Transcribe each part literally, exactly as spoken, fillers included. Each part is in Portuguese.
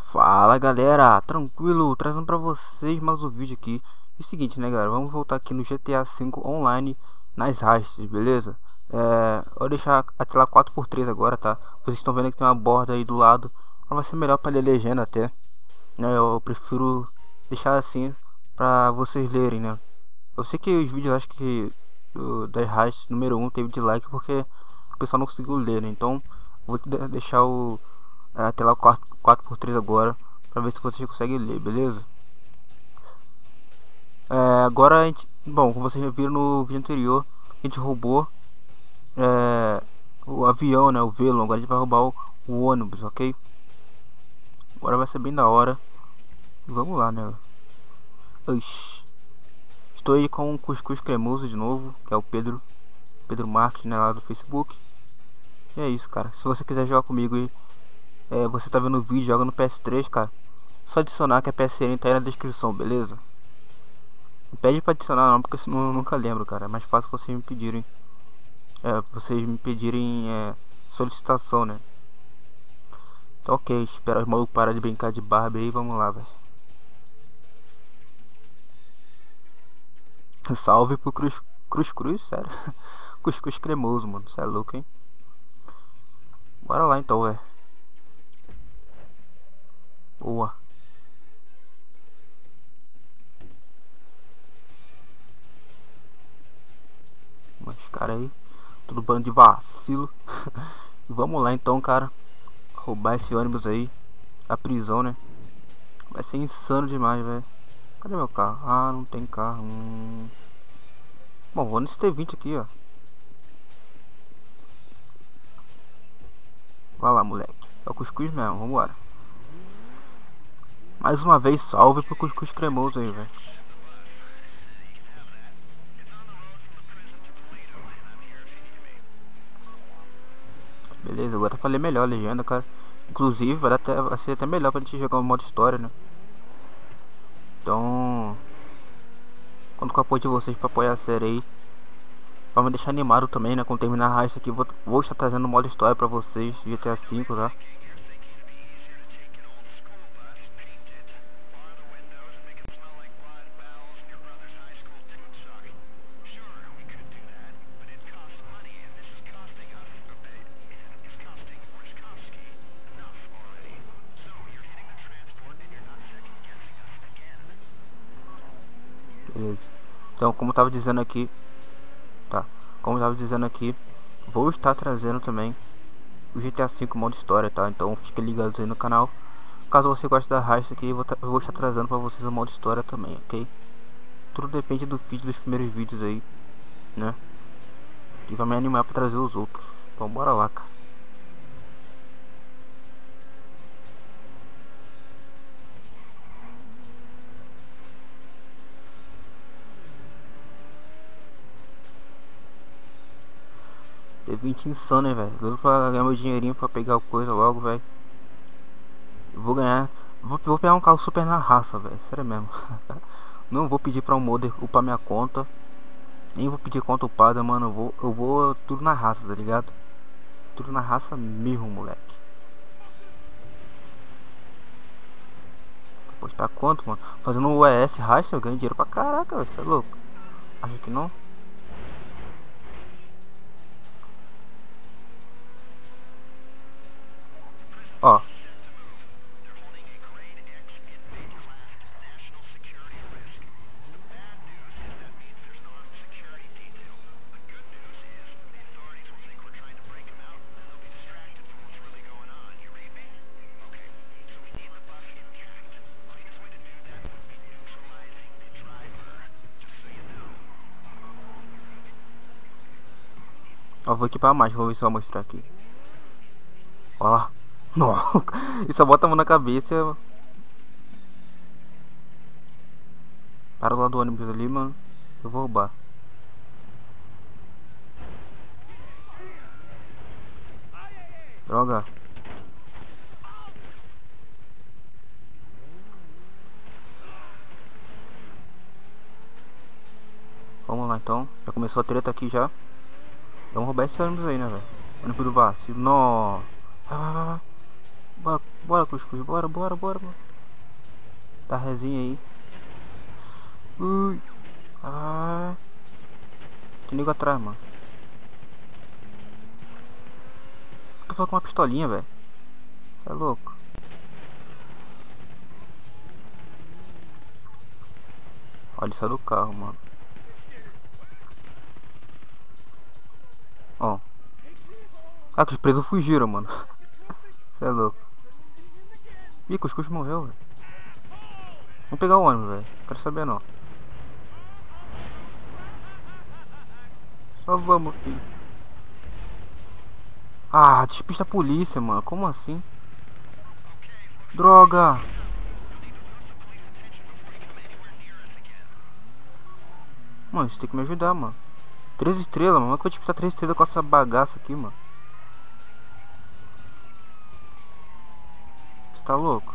Fala galera, tranquilo, trazendo pra vocês mais um vídeo aqui. E o seguinte, né galera, vamos voltar aqui no G T A cinco online nas hastes, beleza? É, eu vou deixar a tela quatro por três agora, tá? Vocês estão vendo que tem uma borda aí do lado, mas vai ser melhor para ler legenda até, né? Eu prefiro deixar assim pra vocês lerem, né? Eu sei que os vídeos, acho que do, das hastes número um teve dislike porque o pessoal não conseguiu ler, né? Então vou te de- deixar o a tela quatro por três agora para ver se vocês conseguem ler, beleza? É, agora a gente, bom, como vocês já viram no vídeo anterior, a gente roubou é, o avião, né, o Velon. Agora a gente vai roubar o, o ônibus, ok? Agora vai ser bem da hora. Vamos lá, né? Oxi. Estou aí com um cuscuz cremoso de novo, que é o Pedro, Pedro Marques, né, lá do Facebook. E é isso, cara. Se você quiser jogar comigo aí, é, você tá vendo o vídeo, joga no P S três, cara. Só adicionar que a P S N tá aí na descrição, beleza? Não pede pra adicionar não, porque senão eu nunca lembro, cara. É mais fácil vocês me pedirem. É, vocês me pedirem é, solicitação, né? Então ok, espera os malucos parar de brincar de Barbie aí, vamos lá, velho. Salve pro Cruz Cruz Cruz, sério. Cuscuz cremoso, mano. Cê é louco, hein? Bora lá então, velho. Boa. Mas cara aí, tudo bando de vacilo. Vamos lá então, cara. Roubar esse ônibus aí. A prisão, né? Vai ser insano demais, velho. Cadê meu carro? Ah, não tem carro. Hum... Bom, vou nesse T vinte aqui, ó. Vai lá, moleque. É o cuscuz mesmo, vambora. Mais uma vez, salve pro cuscuz cremoso aí, velho. Beleza, agora eu falei melhor a legenda, cara. Inclusive, vai, dar até, vai ser até melhor pra gente jogar um modo história, né? Então, conto com o apoio de vocês pra apoiar a série aí. Pra me deixar animado também, né? Quando terminar a raça aqui, vou, vou estar trazendo modo história pra vocês, G T A cinco, tá? Beleza. Então, como eu tava dizendo aqui, tá? Como eu tava dizendo aqui, vou estar trazendo também o G T A cinco modo história, tá? Então fiquem ligados aí no canal. Caso você goste da raça aqui, eu vou, eu vou estar trazendo pra vocês o modo história também, ok? Tudo depende do feed dos primeiros vídeos aí, né? Que vai me animar pra trazer os outros. Então bora lá, cara. T vinte insano, hein, velho. Doido pra ganhar meu dinheirinho pra pegar o coisa logo, velho. Vou ganhar. Vou, vou pegar um carro super na raça, velho. Sério mesmo. Não vou pedir pra um modder upar minha conta. Nem vou pedir conta upada, mano. Eu vou, eu vou tudo na raça, tá ligado? Tudo na raça mesmo, moleque. Postar quanto, mano? Fazendo o E S raça eu ganho dinheiro pra caraca, velho. Você é louco? Acho que não. Ó. Ó, vou equipar mais, vou ver se eu vou mostrar aqui. Ó lá. Não. E só bota a mão na cabeça. Para lá do ônibus ali, mano. Eu vou roubar. Droga. Vamos lá então. Já começou a treta aqui já. Vamos roubar esse ônibus aí, né, velho? Ônibus do vacilo. Nó. Vai, vai, vai, vai. Bora, bora, Cuscuz. Bora, bora, bora, bora. Dá resinha aí. Ui. Ah. Tem nego atrás, mano. Tô falando com uma pistolinha, velho. Você é louco. Olha, ele saiu do carro, mano. Ó. Ah, que os presos fugiram, mano. Você é louco. Ih, Cuscuz morreu, velho. Vamos pegar o ônibus, velho. Quero saber não. Só vamos, filho. Ah, despista a polícia, mano. Como assim? Droga! Mano, você tem que me ajudar, mano. Três estrelas, mano. Como é que eu vou despistar três estrelas com essa bagaça aqui, mano? Você tá louco?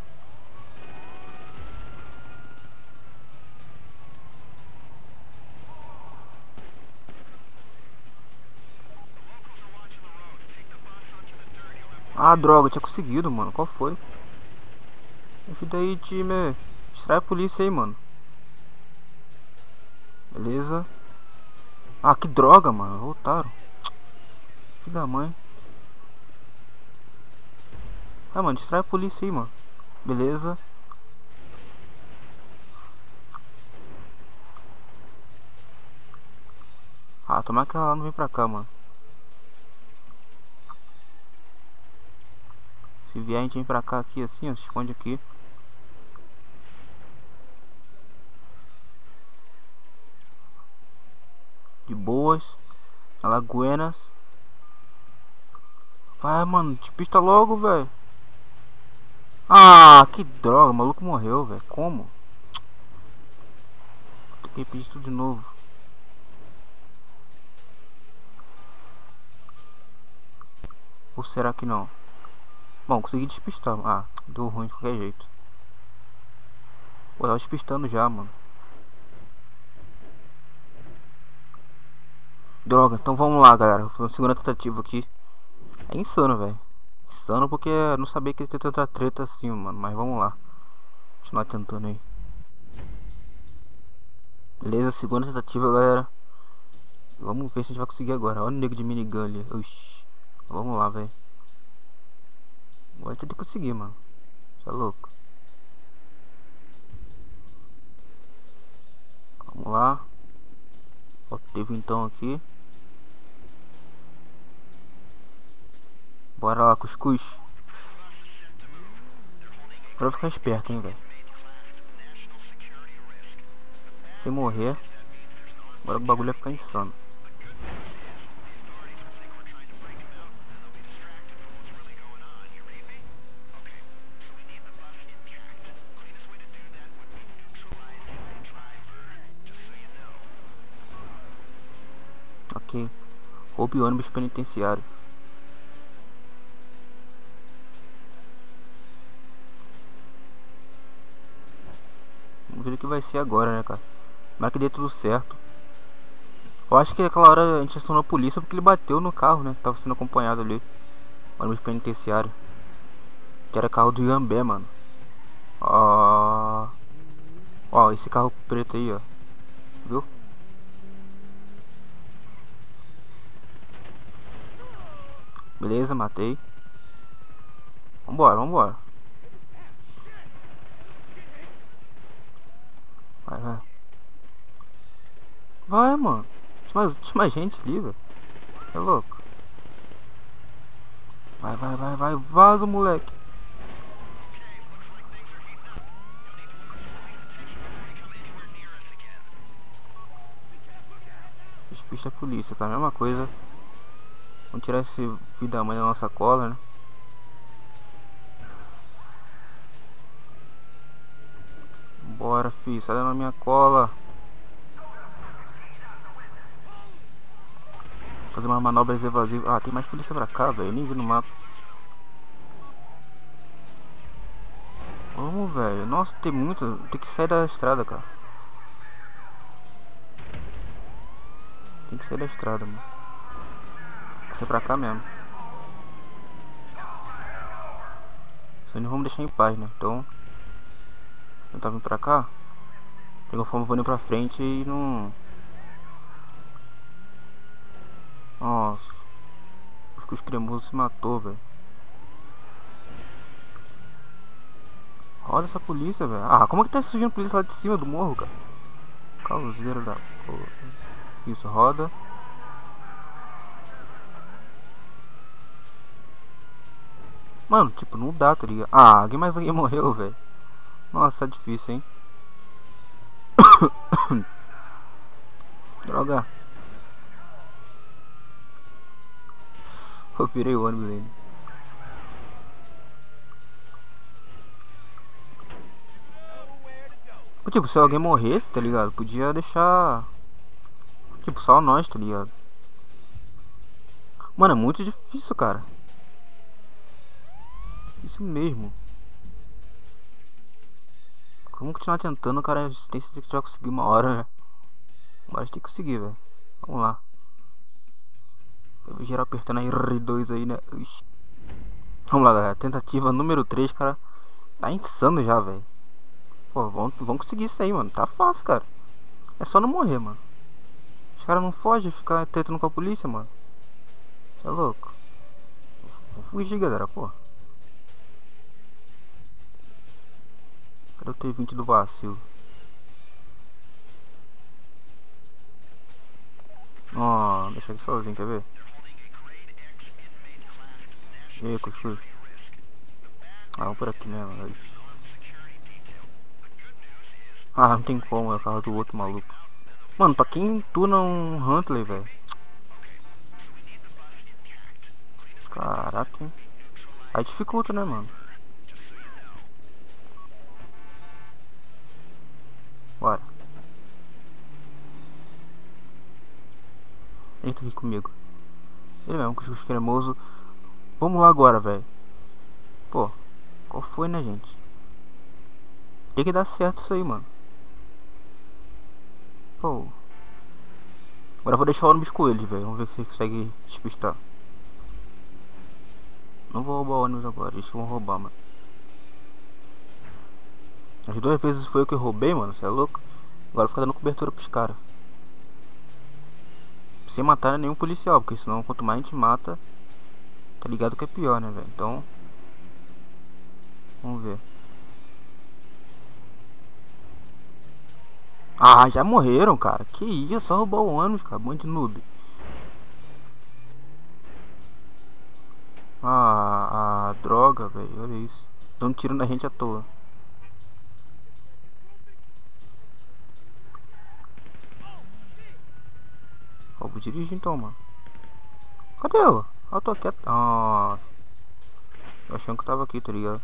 Ah, droga, eu tinha conseguido, mano. Qual foi? Ajuda aí, time. Distrai a polícia aí, mano. Beleza. Ah, que droga, mano. Voltaram. Filho da mãe. Ah, mano, distrai a polícia aí, mano. Beleza. Ah, tomara que ela não vem pra cá, mano. Se vier, a gente vem pra cá aqui assim, ó. Se esconde aqui. De boas. Alagoenas. Vai, mano. Despista logo, velho. Ah, que droga. O maluco morreu, velho. Como? Tem que repetir tudo de novo. Ou será que não? Bom, consegui despistar. Ah, deu ruim de qualquer jeito. Pô, tava despistando já, mano. Droga, então vamos lá, galera. Foi uma segunda tentativa aqui. É insano, velho. Insano porque eu não sabia que ia ter tanta treta assim, mano. Mas vamos lá. Continuar tentando aí. Beleza, segunda tentativa, galera. Vamos ver se a gente vai conseguir agora. Olha o nego de minigun ali. Oxi. Vamos lá, velho. Agora tem que conseguir, mano. Você é louco. Vamos lá. Ó, teve então aqui. Bora lá, Cuscuz. Pra ficar esperto, hein, velho. Sem morrer. Agora o bagulho vai ficar insano. Ok. Roube ônibus penitenciário. Vamos ver o que vai ser agora, né, cara. Mas que dê tudo certo. Eu acho que aquela hora a gente acionou a polícia porque ele bateu no carro, né? Tava sendo acompanhado ali. Ônibus penitenciário. Que era carro do Iambé, mano. Ó. Ó, esse carro preto aí, ó. Viu? Beleza, matei. Vambora, vambora. Vai, vai. Vai, mano. Tinha mais, tinha mais gente ali, velho. É louco. Vai, vai, vai, vai. Vaza, moleque. Despista a polícia, tá? A mesma coisa. Vamos tirar esse filho da mãe da nossa cola, né? Bora, filho. Sai da minha cola. Fazer umas manobras evasivas. Ah, tem mais polícia pra cá, velho. Eu nem vi no mapa. Vamos, velho. Nossa, tem muito. Tem que sair da estrada, cara. Tem que sair da estrada, mano. Tem que ser pra cá mesmo. Só não vamos deixar em paz, né? Então, eu tava vindo pra cá. De alguma forma eu vou indo pra frente e não... Nossa, acho que os cremosos se matou, velho. Roda essa polícia, velho. Ah, como é que tá surgindo polícia lá de cima do morro, cara? Causeiro da porra. Isso, roda. Mano, tipo, não dá, tá ligado? Ah, alguém mais alguém morreu, velho. Nossa, tá difícil, hein? Droga. Eu virei o ônibus ainda. Tipo, se alguém morresse, tá ligado? Podia deixar... Tipo, só nós, tá ligado? Mano, é muito difícil, cara. Isso mesmo. Vamos continuar tentando, cara. A gente tem certeza que vai conseguir uma hora, né? Mas tem que conseguir, velho. Vamos lá. Eu vou geral apertando a R dois aí, né? Ixi. Vamos lá, galera. Tentativa número três, cara. Tá insano já, velho. Pô, vamos, vamos conseguir isso aí, mano. Tá fácil, cara. É só não morrer, mano. Os caras não fogem, ficar tentando com a polícia, mano. Você é louco. Vou fugir, galera, pô. Cadê o T vinte do vacilo? Ó, deixa aqui sozinho, quer ver? E aí, cuscuz? Ah, vamos por aqui mesmo, velho. Ah, não tem como, é o carro do outro maluco. Mano, pra quem tuna um Huntley, velho? Caraca, hein? Aí dificulta, né, mano? Bora. Entra aqui comigo. Ele mesmo, cuscuz cremoso. Vamos lá agora, velho. Pô, qual foi, né, gente? Tem que dar certo isso aí, mano. Pô. Agora eu vou deixar o ônibus com eles, velho. Vamos ver se você consegue despistar. Não vou roubar o ônibus agora, eles que vão roubar, mano. As duas vezes foi eu que roubei, mano. Você é louco? Agora fica dando cobertura pros caras. Sem matar nenhum policial, porque senão quanto mais a gente mata, tá ligado que é pior, né, velho? Então, vamos ver. Ah, já morreram, cara. Que isso, só roubar o ônibus, cara. Bando de noob. Ah, ah, droga, velho. Olha isso. Dando tiro na gente à toa. Ó, vou dirigir então, mano. Cadê eu? Eu tô quieto. Ah, eu achando que tava aqui, tá ligado?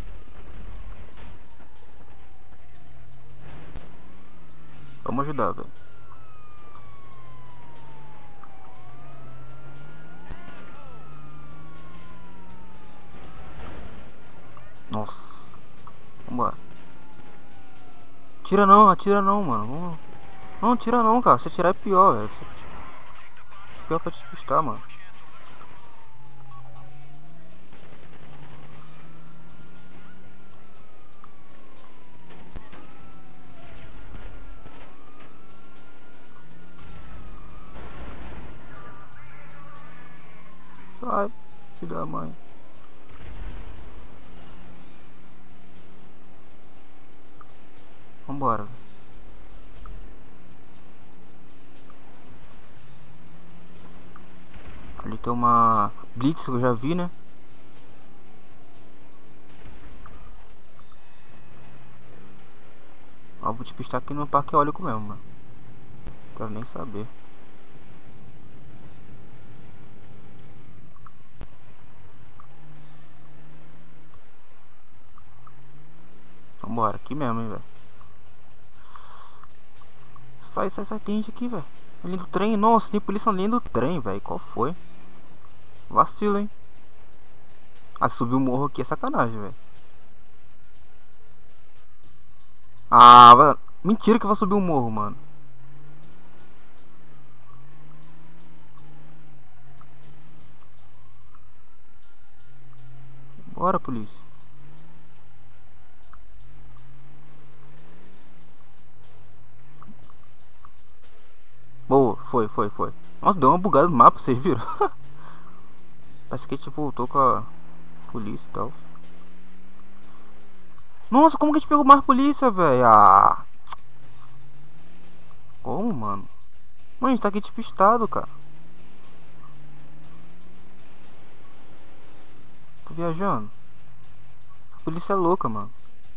Vamos ajudar, velho. Nossa. Vambora. Tira não, atira não, mano. Vamos... Não, tira não, cara. Se atirar é pior, velho. Se... Pior pra despistar, mano. Sai, filho da mãe. Vambora. Ali tem uma Blitz que eu já vi, né? Ó, vou despistar aqui no parque eólico mesmo, mano. Quero nem saber. Vambora, aqui mesmo, hein, velho. Sai, sai, sai, tem gente aqui, velho. Ali do trem, nossa, tem polícia ali do trem, velho. Qual foi? Vacilo, hein? Ah, subir o morro aqui é sacanagem, velho. Ah, vai... Mentira que vai subir o morro, mano. Bora, polícia. foi, foi, foi. Nossa, deu uma bugada no mapa, vocês viram? Parece que a gente voltou com a polícia e tal. Nossa, como que a gente pegou mais polícia, velho? Ah. Como, mano? Mano, a gente tá aqui despistado, cara. Tô viajando. A polícia é louca, mano.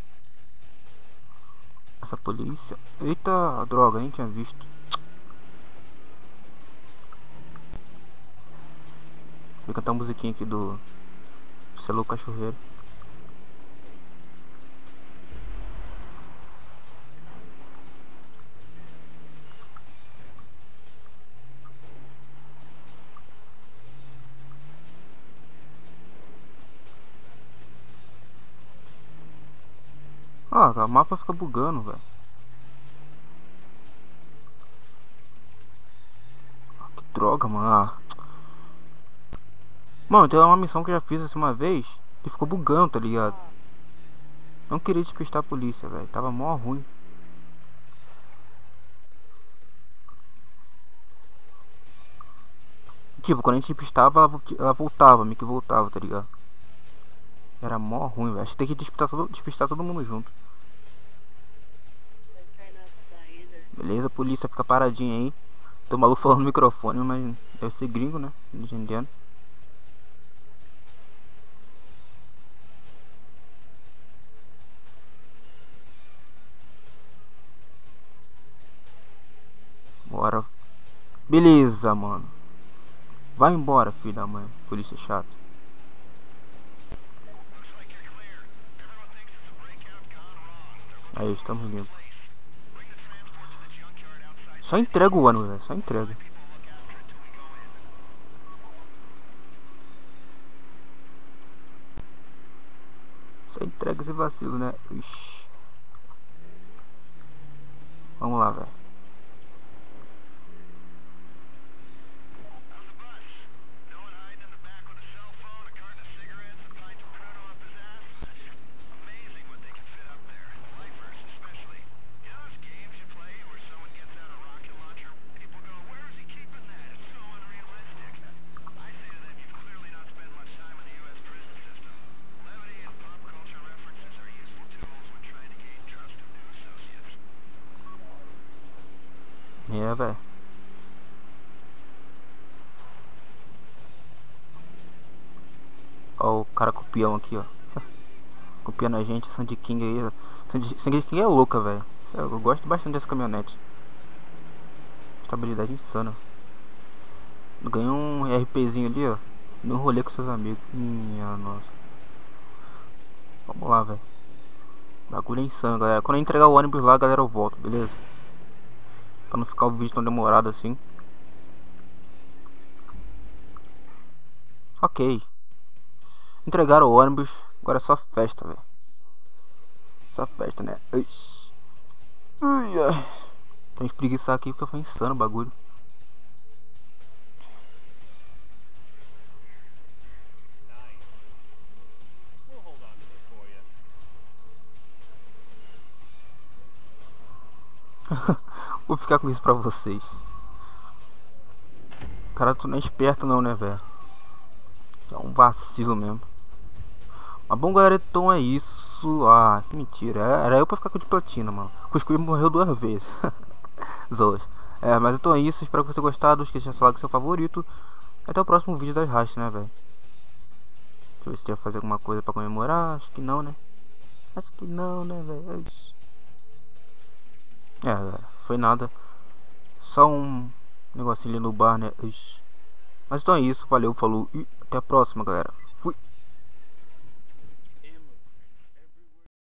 Essa polícia. Eita, droga, nem tinha visto. Vou cantar uma musiquinha aqui do Celu Cachorreiro. Ah, o mapa fica bugando, velho. Que droga, mano. Ah. Mano, tem uma missão que eu já fiz assim uma vez e ficou bugando, tá ligado? Não queria despistar a polícia, velho. Tava mó ruim. Tipo, quando a gente despistava, ela, ela voltava, meio que voltava, tá ligado? Era mó ruim, velho. Acho que tem que despistar todo, despistar todo mundo junto. Beleza, polícia, fica paradinha aí. Tô maluco falando no microfone, mas deve ser gringo, né? Entendendo. Bora. Beleza, mano. Vai embora, filho da mãe. Polícia chata. Aí, estamos limpos. Só entrega o ônibus, velho. Só entrega. Só entrega esse vacilo, né? Ixi. Vamos lá, velho. É, velho. Ó, o cara copião aqui, ó. Copiando a gente, Sandy King aí. Sandy, Sandy King é louca, velho. Eu gosto bastante dessa caminhonete. Estabilidade insana. Ganhou um RPzinho ali, ó. No rolê com seus amigos. Minha nossa. Vamos lá, velho. Bagulho é insano, galera. Quando eu entregar o ônibus lá, galera, eu volto, beleza? Pra não ficar o vídeo tão demorado assim. Ok. Entregaram o ônibus. Agora é só festa, velho. Só festa, né? Ixi. Ai, ai. Vou espreguiçar aqui porque foi insano o bagulho. Vou ficar com isso pra vocês. Cara, tu não é esperto não, né, velho? É um vacilo mesmo. Mas bom, galera, então é isso. Ah, que mentira. Era eu pra ficar com de platina, mano. O Cuscuz morreu duas vezes. Zoas. É, mas então é isso. Espero que você tenha gostado. Não esqueça de falar com seu favorito. Até o próximo vídeo das rachas, né, velho? Deixa eu ver se tem que fazer alguma coisa pra comemorar. Acho que não, né? Acho que não, né, velho? É, galera. Foi nada. Só um negocinho ali no bar, né? Mas então é isso. Valeu, falou. E até a próxima, galera. Fui.